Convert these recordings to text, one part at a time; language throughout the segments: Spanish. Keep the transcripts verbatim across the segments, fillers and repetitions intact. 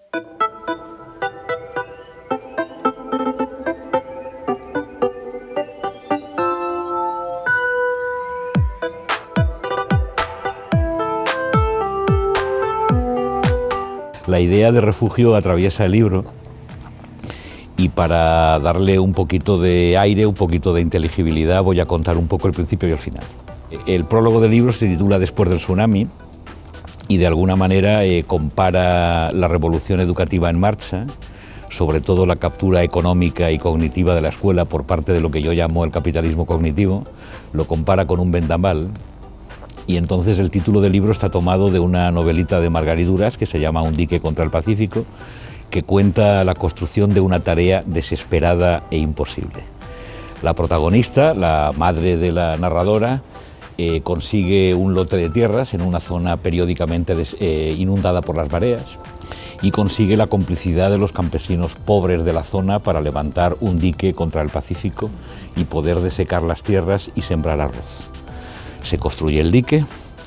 La idea de refugio atraviesa el libro y para darle un poquito de aire, un poquito de inteligibilidad, voy a contar un poco el principio y el final. El prólogo del libro se titula Después del tsunami y de alguna manera eh, compara la revolución educativa en marcha, sobre todo la captura económica y cognitiva de la escuela por parte de lo que yo llamo el capitalismo cognitivo, lo compara con un vendaval. Y entonces el título del libro está tomado de una novelita de Margarit Duras que se llama Un dique contra el Pacífico, que cuenta la construcción de una tarea desesperada e imposible. La protagonista, la madre de la narradora, eh, consigue un lote de tierras en una zona periódicamente des, eh, inundada por las mareas y consigue la complicidad de los campesinos pobres de la zona para levantar un dique contra el Pacífico y poder desecar las tierras y sembrar arroz. Se construye el dique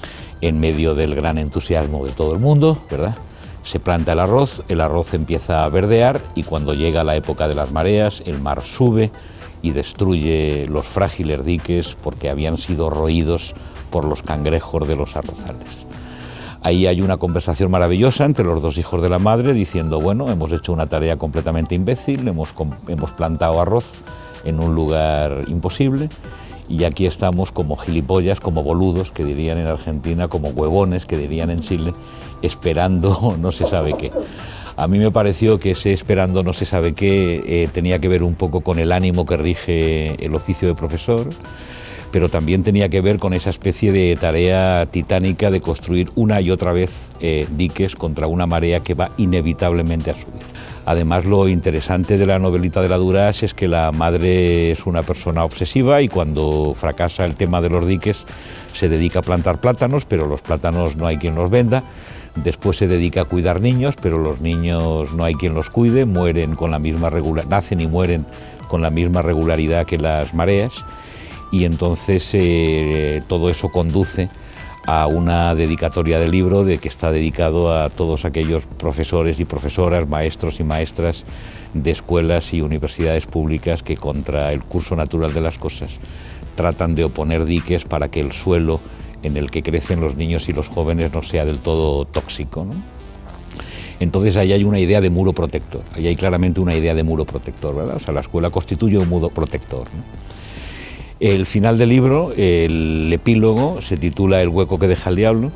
en medio del gran entusiasmo de todo el mundo, ¿verdad? Se planta el arroz, el arroz empieza a verdear y cuando llega la época de las mareas, el mar sube y destruye los frágiles diques porque habían sido roídos por los cangrejos de los arrozales. Ahí hay una conversación maravillosa entre los dos hijos de la madre diciendo, bueno, hemos hecho una tarea completamente imbécil, hemos, hemos plantado arroz en un lugar imposible. Y aquí estamos como gilipollas, como boludos, que dirían en Argentina, como huevones, que dirían en Chile, esperando no se sabe qué. A mí me pareció que ese esperando no se sabe qué eh, tenía que ver un poco con el ánimo que rige el oficio de profesor, pero también tenía que ver con esa especie de tarea titánica de construir una y otra vez eh, diques contra una marea que va inevitablemente a subir. Además, lo interesante de la novelita de la Duras es que la madre es una persona obsesiva y cuando fracasa el tema de los diques se dedica a plantar plátanos, pero los plátanos no hay quien los venda. Después se dedica a cuidar niños, pero los niños no hay quien los cuide, mueren con la misma regular, nacen y mueren con la misma regularidad que las mareas. Y entonces eh, todo eso conduce a una dedicatoria del libro de que está dedicado a todos aquellos profesores y profesoras, maestros y maestras de escuelas y universidades públicas que contra el curso natural de las cosas tratan de oponer diques para que el suelo en el que crecen los niños y los jóvenes no sea del todo tóxico, ¿no? Entonces ahí hay una idea de muro protector, ahí hay claramente una idea de muro protector, ¿verdad? O sea, la escuela constituye un muro protector, ¿no? El final del libro, el epílogo, se titula El hueco que deja el diablo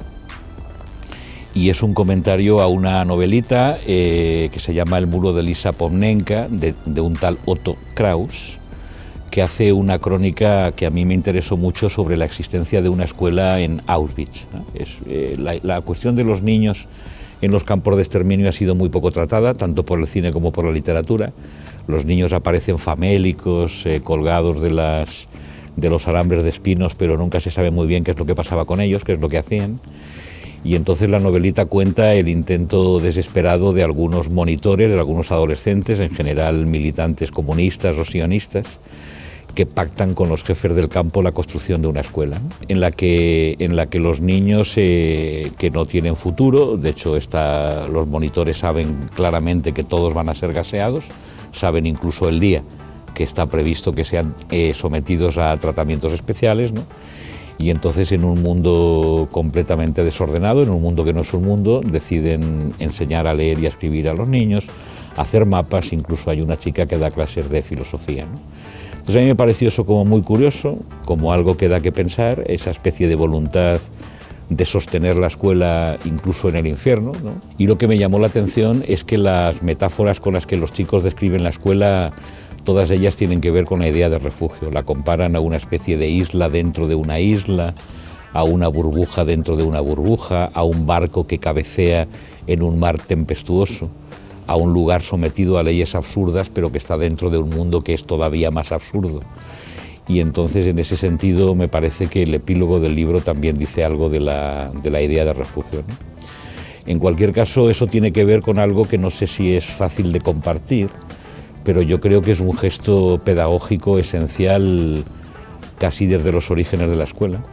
y es un comentario a una novelita eh, que se llama El muro de Lisa Pomnenka, de, de un tal Otto Kraus, que hace una crónica que a mí me interesó mucho sobre la existencia de una escuela en Auschwitz, ¿no? Es, eh, la, la cuestión de los niños en los campos de exterminio ha sido muy poco tratada, tanto por el cine como por la literatura. Los niños aparecen famélicos, eh, colgados de las... de los alambres de espinos, pero nunca se sabe muy bien qué es lo que pasaba con ellos, qué es lo que hacían. Y entonces la novelita cuenta el intento desesperado de algunos monitores, de algunos adolescentes, en general militantes comunistas o sionistas, que pactan con los jefes del campo la construcción de una escuela, ¿no? en, la que, en la que los niños eh, que no tienen futuro, de hecho está, los monitores saben claramente que todos van a ser gaseados, saben incluso el día que está previsto que sean eh, sometidos a tratamientos especiales, ¿no? Y entonces en un mundo completamente desordenado, en un mundo que no es un mundo, deciden enseñar a leer y a escribir a los niños, hacer mapas, incluso hay una chica que da clases de filosofía, ¿no? Entonces a mí me pareció eso como muy curioso, como algo que da que pensar, esa especie de voluntad de sostener la escuela incluso en el infierno, ¿no? Y lo que me llamó la atención es que las metáforas con las que los chicos describen la escuela, todas ellas tienen que ver con la idea de refugio. La comparan a una especie de isla dentro de una isla, a una burbuja dentro de una burbuja, a un barco que cabecea en un mar tempestuoso, a un lugar sometido a leyes absurdas, pero que está dentro de un mundo que es todavía más absurdo. Y entonces, en ese sentido, me parece que el epílogo del libro también dice algo de la, de la idea de refugio, ¿no? En cualquier caso, eso tiene que ver con algo que no sé si es fácil de compartir, pero yo creo que es un gesto pedagógico esencial casi desde los orígenes de la escuela,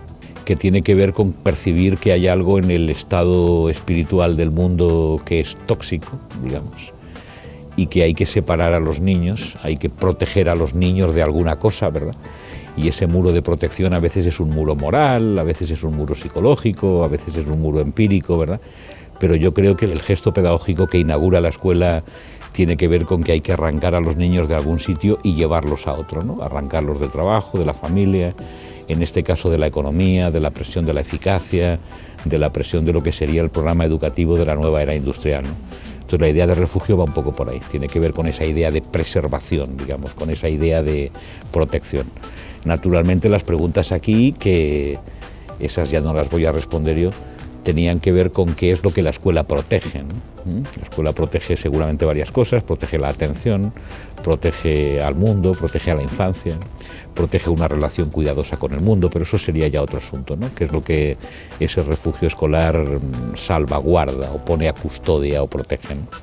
que tiene que ver con percibir que hay algo en el estado espiritual del mundo que es tóxico, digamos, y que hay que separar a los niños, hay que proteger a los niños de alguna cosa, ¿verdad? Y ese muro de protección a veces es un muro moral, a veces es un muro psicológico, a veces es un muro empírico, ¿verdad? Pero yo creo que el gesto pedagógico que inaugura la escuela tiene que ver con que hay que arrancar a los niños de algún sitio y llevarlos a otro, ¿no? Arrancarlos del trabajo, de la familia, en este caso de la economía, de la presión de la eficacia, de la presión de lo que sería el programa educativo de la nueva era industrial, ¿no? Entonces la idea de refugio va un poco por ahí, tiene que ver con esa idea de preservación, digamos, con esa idea de protección. Naturalmente las preguntas aquí, que esas ya no las voy a responder yo, tenían que ver con qué es lo que la escuela protege, ¿no? La escuela protege seguramente varias cosas, protege la atención, protege al mundo, protege a la infancia, protege una relación cuidadosa con el mundo, pero eso sería ya otro asunto, ¿no? ¿Qué es lo que ese refugio escolar salvaguarda o pone a custodia o protege, ¿no?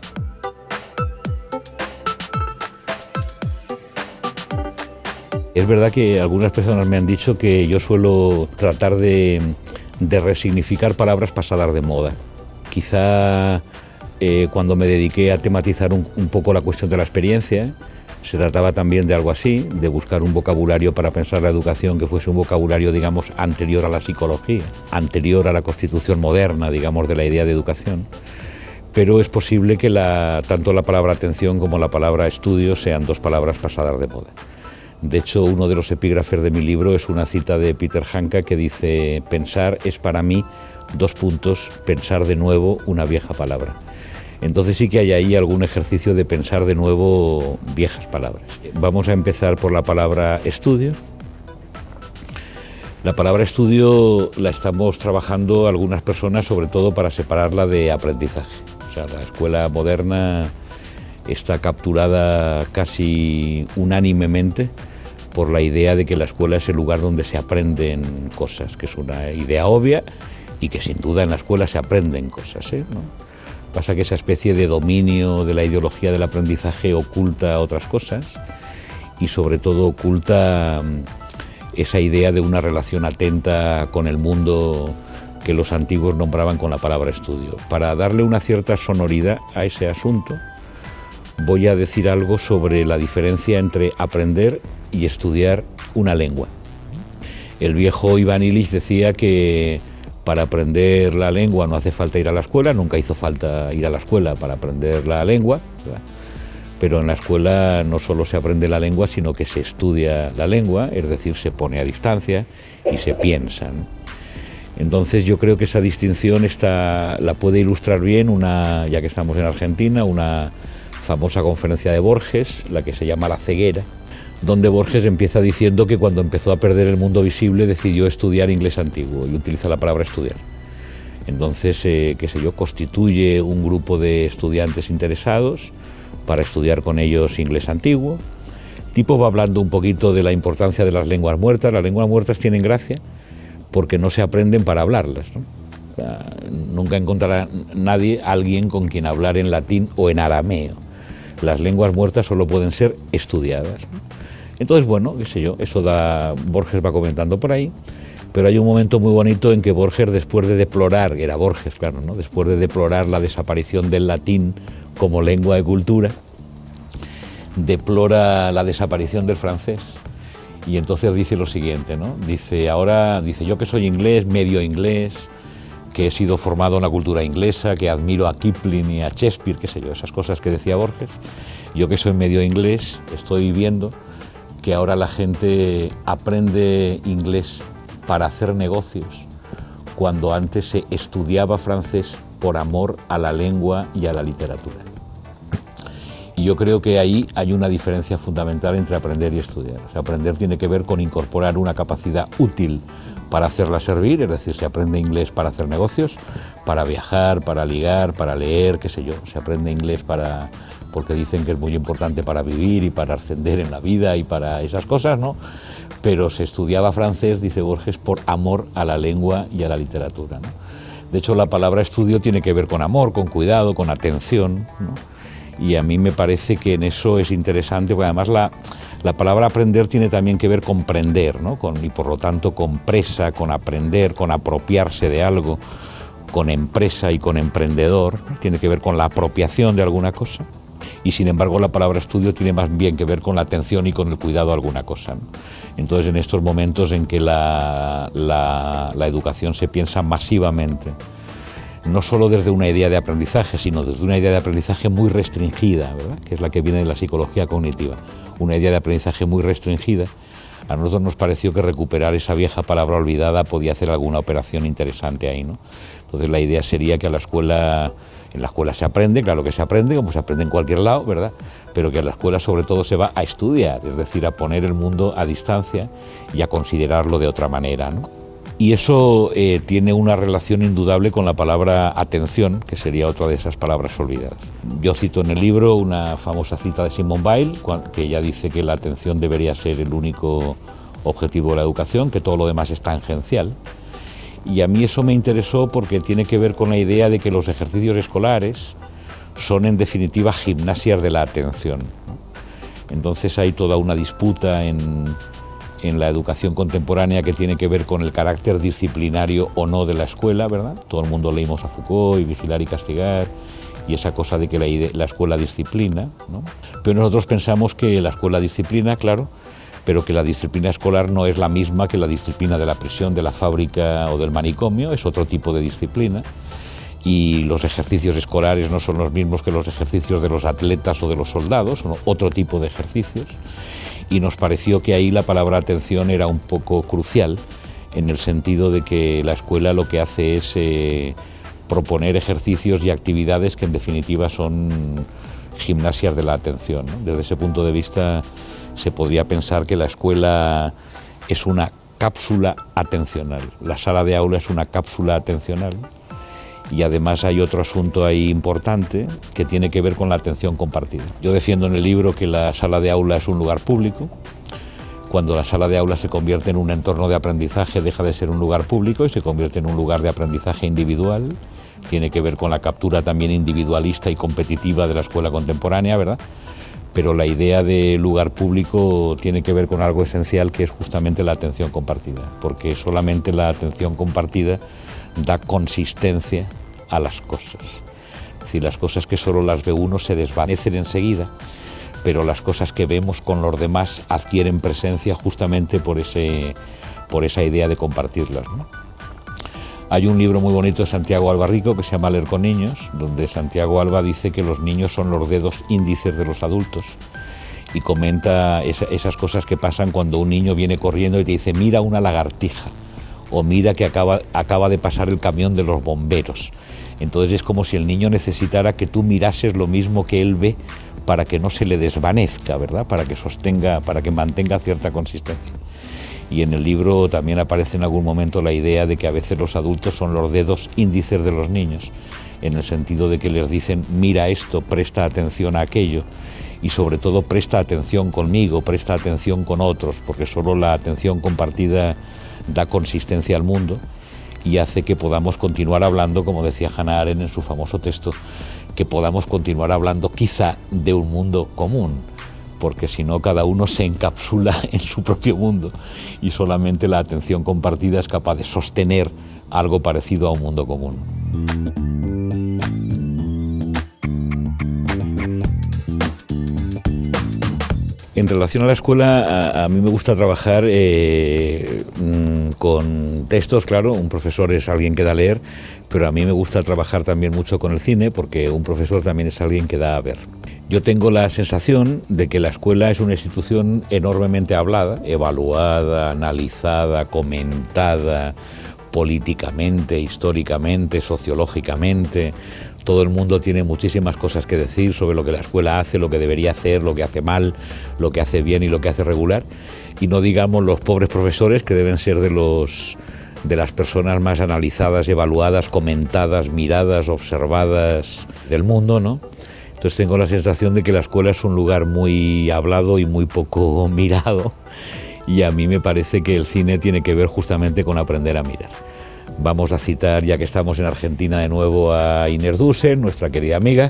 Es verdad que algunas personas me han dicho que yo suelo tratar de, de resignificar palabras pasadas de moda. Quizá eh, cuando me dediqué a tematizar un, un poco la cuestión de la experiencia, se trataba también de algo así, de buscar un vocabulario para pensar la educación que fuese un vocabulario, digamos, anterior a la psicología, anterior a la constitución moderna, digamos, de la idea de educación. Pero es posible que la, tanto la palabra atención como la palabra estudio sean dos palabras pasadas de moda. De hecho, uno de los epígrafes de mi libro es una cita de Peter Hanke que dice: pensar es para mí, dos puntos, pensar de nuevo una vieja palabra. Entonces sí que hay ahí algún ejercicio de pensar de nuevo viejas palabras. Vamos a empezar por la palabra estudio. La palabra estudio la estamos trabajando algunas personas, sobre todo para separarla de aprendizaje. O sea, la escuela moderna está capturada casi unánimemente por la idea de que la escuela es el lugar donde se aprenden cosas, que es una idea obvia y que sin duda en la escuela se aprenden cosas, ¿eh? ¿No? Pasa que esa especie de dominio de la ideología del aprendizaje oculta otras cosas y sobre todo oculta esa idea de una relación atenta con el mundo que los antiguos nombraban con la palabra estudio. Para darle una cierta sonoridad a ese asunto, voy a decir algo sobre la diferencia entre aprender y estudiar una lengua. El viejo Iván Illich decía que para aprender la lengua no hace falta ir a la escuela, nunca hizo falta ir a la escuela para aprender la lengua, ¿verdad? Pero en la escuela no solo se aprende la lengua, sino que se estudia la lengua, es decir, se pone a distancia y se piensa, ¿no? Entonces yo creo que esa distinción está, la puede ilustrar bien, una, ya que estamos en Argentina, una famosa conferencia de Borges, la que se llama La ceguera, donde Borges empieza diciendo que cuando empezó a perder el mundo visible decidió estudiar inglés antiguo y utiliza la palabra estudiar. Entonces, eh, qué sé yo, constituye un grupo de estudiantes interesados para estudiar con ellos inglés antiguo. El tipo va hablando un poquito de la importancia de las lenguas muertas. Las lenguas muertas tienen gracia porque no se aprenden para hablarlas, ¿no? O sea, nunca encontrará nadie, alguien con quien hablar en latín o en arameo. Las lenguas muertas solo pueden ser estudiadas, ¿no? Entonces, bueno, qué sé yo, eso da, Borges va comentando por ahí, pero hay un momento muy bonito en que Borges, después de deplorar, era Borges, claro, ¿no? Después de deplorar la desaparición del latín como lengua de cultura, deplora la desaparición del francés y entonces dice lo siguiente, ¿no? Dice, ahora, dice, yo que soy inglés, medio inglés, que he sido formado en la cultura inglesa, que admiro a Kipling y a Shakespeare, qué sé yo, esas cosas que decía Borges, yo que soy medio inglés, estoy viendo que ahora la gente aprende inglés para hacer negocios, cuando antes se estudiaba francés por amor a la lengua y a la literatura. Y yo creo que ahí hay una diferencia fundamental entre aprender y estudiar. O sea, aprender tiene que ver con incorporar una capacidad útil para hacerla servir, es decir, se aprende inglés para hacer negocios, para viajar, para ligar, para leer, qué sé yo, se aprende inglés para, porque dicen que es muy importante para vivir y para ascender en la vida y para esas cosas, ¿no? Pero se estudiaba francés, dice Borges, por amor a la lengua y a la literatura, ¿no? De hecho, la palabra estudio tiene que ver con amor, con cuidado, con atención, ¿no? Y a mí me parece que en eso es interesante, porque además la, la palabra aprender tiene también que ver con prender, ¿no? Con, y por lo tanto con presa, con aprender, con apropiarse de algo, con empresa y con emprendedor, ¿no? Tiene que ver con la apropiación de alguna cosa. Y sin embargo la palabra estudio tiene más bien que ver con la atención y con el cuidado a alguna cosa, ¿no? Entonces en estos momentos en que la, la, la educación se piensa masivamente, no solo desde una idea de aprendizaje, sino desde una idea de aprendizaje muy restringida, ¿verdad? Que es la que viene de la psicología cognitiva, una idea de aprendizaje muy restringida. A nosotros nos pareció que recuperar esa vieja palabra olvidada podía hacer alguna operación interesante ahí, ¿no? Entonces la idea sería que a la escuela, en la escuela se aprende, claro que se aprende, como se aprende en cualquier lado, ¿verdad? Pero que a la escuela sobre todo se va a estudiar, es decir, a poner el mundo a distancia y a considerarlo de otra manera, ¿no? Y eso eh, tiene una relación indudable con la palabra atención, que sería otra de esas palabras olvidadas. Yo cito en el libro una famosa cita de Simone Weil, que ella dice que la atención debería ser el único objetivo de la educación, que todo lo demás es tangencial. Y a mí eso me interesó porque tiene que ver con la idea de que los ejercicios escolares son en definitiva gimnasias de la atención. Entonces hay toda una disputa en... en la educación contemporánea que tiene que ver con el carácter disciplinario o no de la escuela, ¿verdad? Todo el mundo leímos a Foucault y Vigilar y Castigar y esa cosa de que la, la escuela disciplina, ¿no? Pero nosotros pensamos que la escuela disciplina, claro, pero que la disciplina escolar no es la misma que la disciplina de la prisión, de la fábrica o del manicomio, es otro tipo de disciplina. Y los ejercicios escolares no son los mismos que los ejercicios de los atletas o de los soldados, son otro tipo de ejercicios. Y nos pareció que ahí la palabra atención era un poco crucial, en el sentido de que la escuela lo que hace es eh, proponer ejercicios y actividades que en definitiva son gimnasias de la atención, ¿no? Desde ese punto de vista se podría pensar que la escuela es una cápsula atencional, la sala de aula es una cápsula atencional. Y además hay otro asunto ahí importante que tiene que ver con la atención compartida. Yo defiendo en el libro que la sala de aula es un lugar público. Cuando la sala de aula se convierte en un entorno de aprendizaje, deja de ser un lugar público y se convierte en un lugar de aprendizaje individual. Tiene que ver con la captura también individualista y competitiva de la escuela contemporánea, ¿verdad? Pero la idea de lugar público tiene que ver con algo esencial, que es justamente la atención compartida, porque solamente la atención compartida da consistencia a las cosas. Es decir, las cosas que solo las ve uno se desvanecen enseguida, pero las cosas que vemos con los demás adquieren presencia justamente por, ese, por esa idea de compartirlas, ¿no? Hay un libro muy bonito de Santiago Alba Rico que se llama Leer con niños, donde Santiago Alba dice que los niños son los dedos índices de los adultos y comenta esa, esas cosas que pasan cuando un niño viene corriendo y te dice mira una lagartija, o mira que acaba, acaba de pasar el camión de los bomberos. Entonces es como si el niño necesitara que tú mirases lo mismo que él ve para que no se le desvanezca, ¿verdad? Para que sostenga, para que mantenga cierta consistencia. Y en el libro también aparece en algún momento la idea de que a veces los adultos son los dedos índices de los niños, en el sentido de que les dicen mira esto, presta atención a aquello, y sobre todo presta atención conmigo, presta atención con otros, porque solo la atención compartida da consistencia al mundo y hace que podamos continuar hablando, como decía Hannah Arendt en su famoso texto, que podamos continuar hablando quizá de un mundo común, porque si no cada uno se encapsula en su propio mundo y solamente la atención compartida es capaz de sostener algo parecido a un mundo común. En relación a la escuela, a, a mí me gusta trabajar eh, con textos, claro, un profesor es alguien que da a leer, pero a mí me gusta trabajar también mucho con el cine, porque un profesor también es alguien que da a ver. Yo tengo la sensación de que la escuela es una institución enormemente hablada, evaluada, analizada, comentada, políticamente, históricamente, sociológicamente. Todo el mundo tiene muchísimas cosas que decir sobre lo que la escuela hace, lo que debería hacer, lo que hace mal, lo que hace bien y lo que hace regular. Y no digamos los pobres profesores, que deben ser de, los, de las personas más analizadas, evaluadas, comentadas, miradas, observadas del mundo, ¿no? Entonces tengo la sensación de que la escuela es un lugar muy hablado y muy poco mirado. Y a mí me parece que el cine tiene que ver justamente con aprender a mirar. Vamos a citar, ya que estamos en Argentina de nuevo, a Inés Dussel, nuestra querida amiga,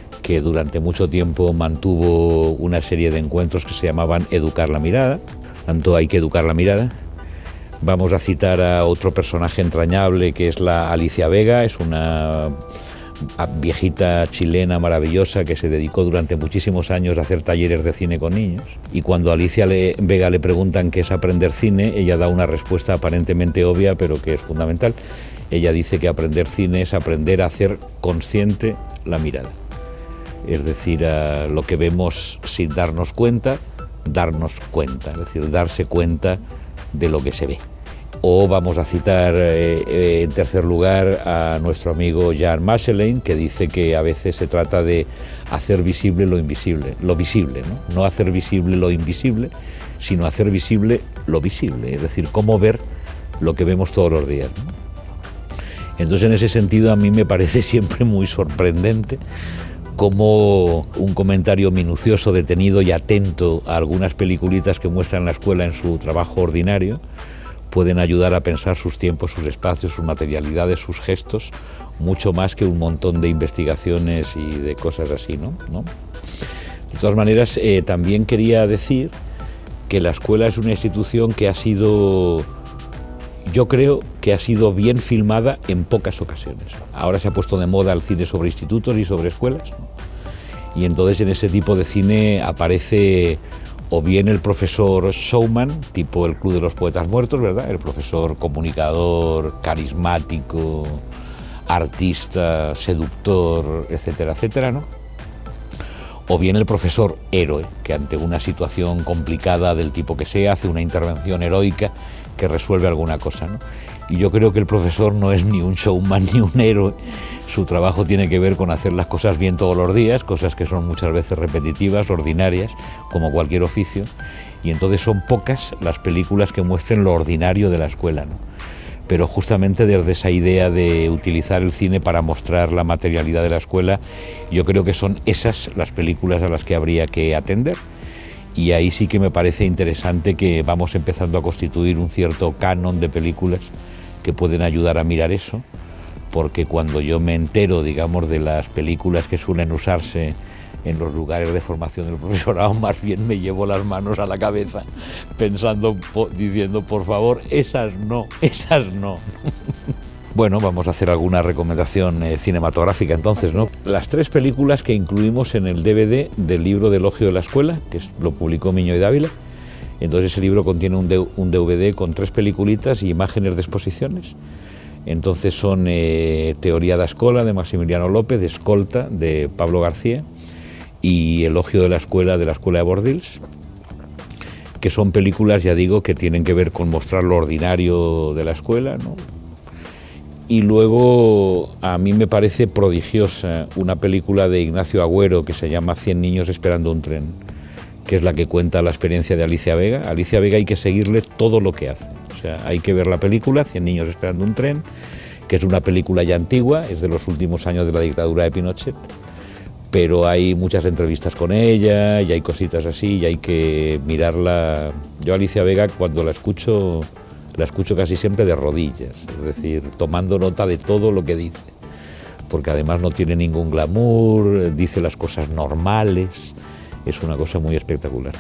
que durante mucho tiempo mantuvo una serie de encuentros que se llamaban Educar la mirada, tanto hay que educar la mirada. Vamos a citar a otro personaje entrañable que es la Alicia Vega, es una viejita chilena maravillosa que se dedicó durante muchísimos años a hacer talleres de cine con niños, y cuando a Alicia le, Vega le preguntan qué es aprender cine, ella da una respuesta aparentemente obvia pero que es fundamental. Ella dice que aprender cine es aprender a hacer consciente la mirada, es decir, a lo que vemos sin darnos cuenta, darnos cuenta, es decir, darse cuenta de lo que se ve. O vamos a citar eh, eh, en tercer lugar a nuestro amigo Jan Masselein, que dice que a veces se trata de hacer visible lo invisible, lo visible, ¿no? No hacer visible lo invisible, sino hacer visible lo visible, es decir, cómo ver lo que vemos todos los días, ¿no? Entonces, en ese sentido, a mí me parece siempre muy sorprendente cómo un comentario minucioso, detenido y atento a algunas peliculitas que muestran la escuela en su trabajo ordinario pueden ayudar a pensar sus tiempos, sus espacios, sus materialidades, sus gestos, mucho más que un montón de investigaciones y de cosas así, ¿no? ¿No? De todas maneras, eh, también quería decir que la escuela es una institución que ha sido, yo creo que ha sido bien filmada en pocas ocasiones. Ahora se ha puesto de moda el cine sobre institutos y sobre escuelas, ¿no? Y entonces en ese tipo de cine aparece o bien el profesor showman, tipo el Club de los Poetas Muertos, ¿verdad? El profesor comunicador, carismático, artista, seductor, etcétera, etcétera, ¿no? O bien el profesor héroe, que ante una situación complicada del tipo que sea, hace una intervención heroica que resuelve alguna cosa, ¿no? Y yo creo que el profesor no es ni un showman ni un héroe. Su trabajo tiene que ver con hacer las cosas bien todos los días, cosas que son muchas veces repetitivas, ordinarias, como cualquier oficio, y entonces son pocas las películas que muestren lo ordinario de la escuela, ¿no? Pero justamente desde esa idea de utilizar el cine para mostrar la materialidad de la escuela, yo creo que son esas las películas a las que habría que atender. Y ahí sí que me parece interesante que vamos empezando a constituir un cierto canon de películas que pueden ayudar a mirar eso, porque cuando yo me entero, digamos, de las películas que suelen usarse en los lugares de formación del profesorado, más bien me llevo las manos a la cabeza pensando, diciendo, por favor, esas no, esas no. Bueno, vamos a hacer alguna recomendación eh, cinematográfica entonces, ¿no? Las tres películas que incluimos en el D V D del libro de Elogio de la Escuela, que es, lo publicó Miño y Dávila. Entonces ese libro contiene un, de, un D V D con tres peliculitas y imágenes de exposiciones. Entonces son eh, Teoría da Escola, de Maximiliano López, Escolta, de Pablo García, y Elogio de la Escuela, de la Escuela de Bordils, que son películas, ya digo, que tienen que ver con mostrar lo ordinario de la escuela, ¿no? Y luego a mí me parece prodigiosa una película de Ignacio Agüero que se llama Cien niños esperando un tren, que es la que cuenta la experiencia de Alicia Vega. A Alicia Vega hay que seguirle todo lo que hace. O sea, hay que ver la película Cien niños esperando un tren, que es una película ya antigua, es de los últimos años de la dictadura de Pinochet, pero hay muchas entrevistas con ella y hay cositas así y hay que mirarla. Yo a Alicia Vega cuando la escucho, la escucho casi siempre de rodillas, es decir, tomando nota de todo lo que dice, porque además no tiene ningún glamour, dice las cosas normales, es una cosa muy espectacular.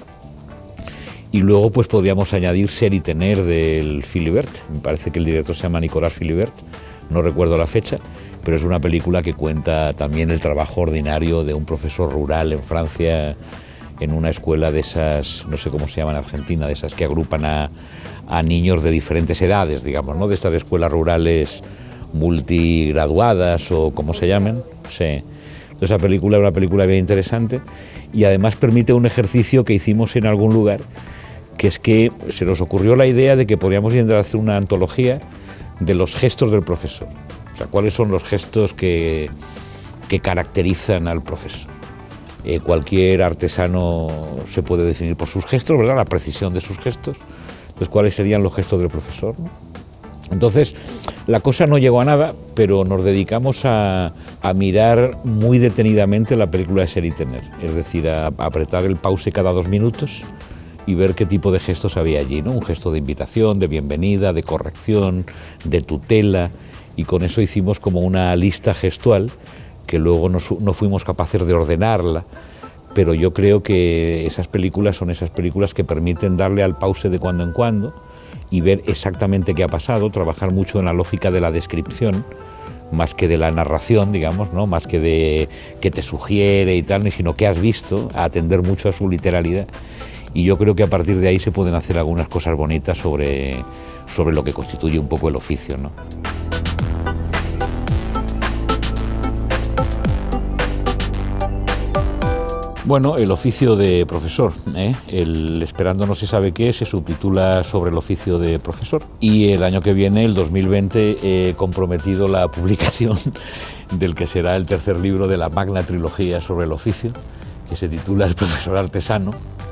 Y luego pues podríamos añadir Ser y Tener del Philibert, me parece que el director se llama Nicolas Philibert, no recuerdo la fecha, pero es una película que cuenta también el trabajo ordinario de un profesor rural en Francia, en una escuela de esas, no sé cómo se llama en Argentina, de esas que agrupan a, a niños de diferentes edades, digamos, ¿no? De estas escuelas rurales multigraduadas o como se llamen. Sí. Esa película es una película bien interesante y además permite un ejercicio que hicimos en algún lugar, que es que se nos ocurrió la idea de que podríamos intentar hacer una antología de los gestos del profesor. O sea, cuáles son los gestos que, que caracterizan al profesor. Eh, cualquier artesano se puede definir por sus gestos, ¿verdad? La precisión de sus gestos. Entonces, ¿cuáles serían los gestos del profesor, ¿no? Entonces, la cosa no llegó a nada, pero nos dedicamos a, a mirar muy detenidamente la película de Ser y Tener. Es decir, a, a apretar el pause cada dos minutos y ver qué tipo de gestos había allí, ¿no? Un gesto de invitación, de bienvenida, de corrección, de tutela, y con eso hicimos como una lista gestual que luego no, no fuimos capaces de ordenarla, pero yo creo que esas películas son esas películas que permiten darle al pause de cuando en cuando y ver exactamente qué ha pasado, trabajar mucho en la lógica de la descripción, más que de la narración, digamos, ¿no? Más que de que te sugiere y tal, sino que has visto, a atender mucho a su literalidad. Y yo creo que a partir de ahí se pueden hacer algunas cosas bonitas sobre, sobre lo que constituye un poco el oficio, ¿no? Bueno, el oficio de profesor, ¿eh? El Esperando no se sabe qué se subtitula Sobre el oficio de profesor, y el año que viene, el dos mil veinte, he comprometido la publicación del que será el tercer libro de la magna trilogía sobre el oficio, que se titula El profesor artesano,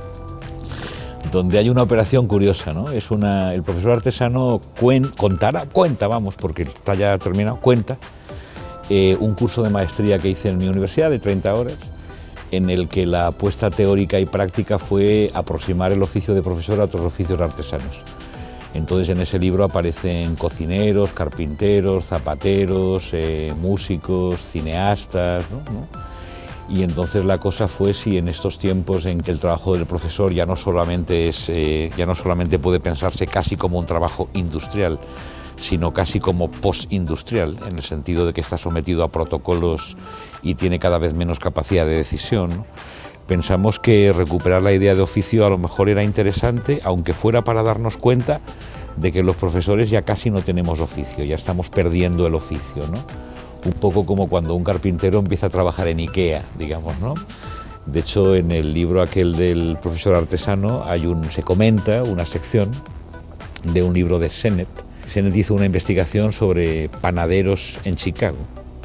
donde hay una operación curiosa, ¿no? Es una, el profesor artesano cuen, contará, cuenta, vamos, porque está ya terminado, cuenta eh, un curso de maestría que hice en mi universidad de treinta horas, en el que la apuesta teórica y práctica fue aproximar el oficio de profesor a otros oficios artesanos. Entonces en ese libro aparecen cocineros, carpinteros, zapateros, eh, músicos, cineastas, ¿no? ¿no? Y entonces la cosa fue si en estos tiempos en que el trabajo del profesor ya no solamente, es, eh, ya no solamente puede pensarse casi como un trabajo industrial, sino casi como postindustrial, en el sentido de que está sometido a protocolos y tiene cada vez menos capacidad de decisión, ¿no? Pensamos que recuperar la idea de oficio a lo mejor era interesante, aunque fuera para darnos cuenta de que los profesores ya casi no tenemos oficio, ya estamos perdiendo el oficio, ¿no? Un poco como cuando un carpintero empieza a trabajar en IKEA, digamos, ¿no? De hecho, en el libro aquel del profesor artesano hay un, se comenta una sección de un libro de Sennett. Sennett hizo una investigación sobre panaderos en Chicago,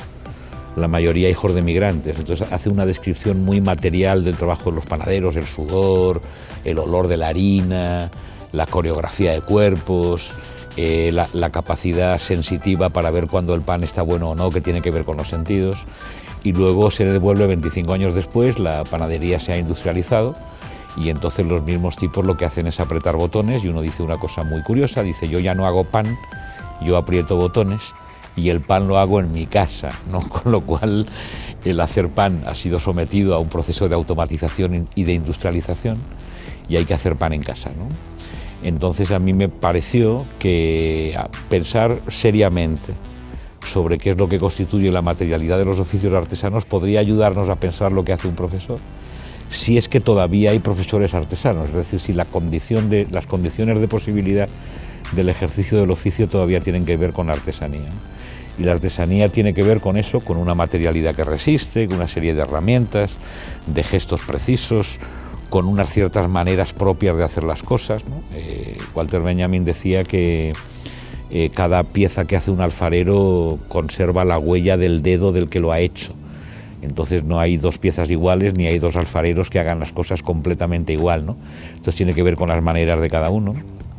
la mayoría hijos de migrantes. Entonces hace una descripción muy material del trabajo de los panaderos, el sudor, el olor de la harina, la coreografía de cuerpos, eh, la, la capacidad sensitiva para ver cuando el pan está bueno o no, que tiene que ver con los sentidos. Y luego se devuelve veinticinco años después, la panadería se ha industrializado, y entonces los mismos tipos lo que hacen es apretar botones, y uno dice una cosa muy curiosa, dice: yo ya no hago pan, yo aprieto botones y el pan lo hago en mi casa, ¿no? Con lo cual el hacer pan ha sido sometido a un proceso de automatización y de industrialización, y hay que hacer pan en casa, ¿no? Entonces a mí me pareció que pensar seriamente sobre qué es lo que constituye la materialidad de los oficios artesanos podría ayudarnos a pensar lo que hace un profesor, si es que todavía hay profesores artesanos, es decir, si la condición de, las condiciones de posibilidad del ejercicio del oficio todavía tienen que ver con la artesanía. Y la artesanía tiene que ver con eso, con una materialidad que resiste, con una serie de herramientas, de gestos precisos, con unas ciertas maneras propias de hacer las cosas, ¿no? Eh, Walter Benjamin decía que eh, cada pieza que hace un alfarero conserva la huella del dedo del que lo ha hecho. Entonces no hay dos piezas iguales, ni hay dos alfareros que hagan las cosas completamente igual, ¿no? Entonces tiene que ver con las maneras de cada uno.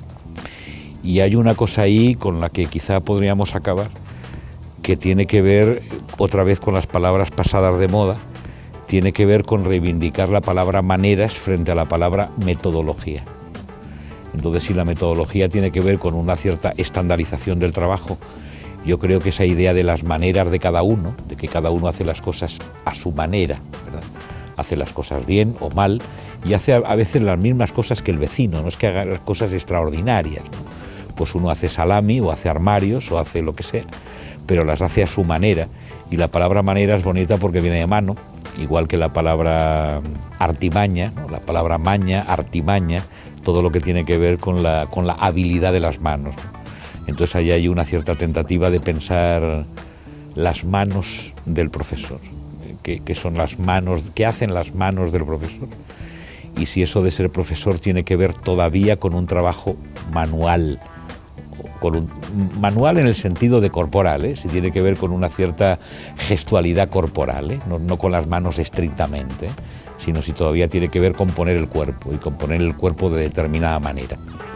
Y hay una cosa ahí con la que quizá podríamos acabar, que tiene que ver otra vez con las palabras pasadas de moda, tiene que ver con reivindicar la palabra maneras frente a la palabra metodología. Entonces, si la metodología tiene que ver con una cierta estandarización del trabajo, yo creo que esa idea de las maneras de cada uno, de que cada uno hace las cosas a su manera, ¿verdad? Hace las cosas bien o mal, y hace a veces las mismas cosas que el vecino, no es que haga las cosas extraordinarias, ¿no? Pues uno hace salami o hace armarios o hace lo que sea, pero las hace a su manera, y la palabra manera es bonita porque viene de mano, igual que la palabra artimaña, ¿no? La palabra maña, artimaña, todo lo que tiene que ver con la, con la habilidad de las manos, ¿no? Entonces ahí hay una cierta tentativa de pensar las manos del profesor, que, que son las manos, ¿qué hacen las manos del profesor? Y si eso de ser profesor tiene que ver todavía con un trabajo manual, con un, manual en el sentido de corporal, ¿eh? Si tiene que ver con una cierta gestualidad corporal, ¿eh? no, no con las manos estrictamente, ¿eh? Sino si todavía tiene que ver con poner el cuerpo, y con poner el cuerpo de determinada manera.